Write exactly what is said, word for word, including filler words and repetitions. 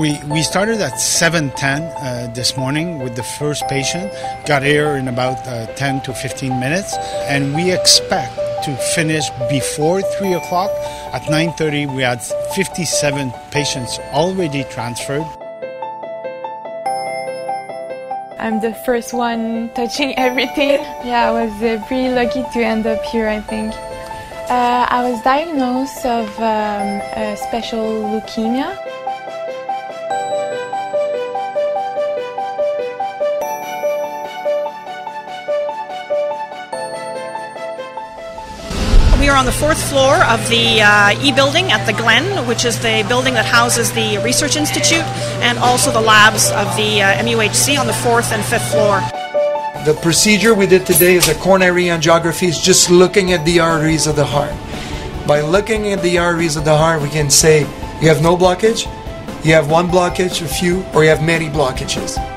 We, we started at seven ten uh, this morning with the first patient, got here in about uh, ten to fifteen minutes, and we expect to finish before three o'clock. At nine thirty, we had fifty-seven patients already transferred. I'm the first one touching everything. Yeah, I was uh, pretty lucky to end up here, I think. Uh, I was diagnosed of um, a special leukemia. We are on the fourth floor of the uh, E building at the Glen, which is the building that houses the Research Institute and also the labs of the uh, M U H C on the fourth and fifth floor. The procedure we did today is a coronary angiography, is just looking at the arteries of the heart. By looking at the arteries of the heart, we can say you have no blockage, you have one blockage, a few, or you have many blockages.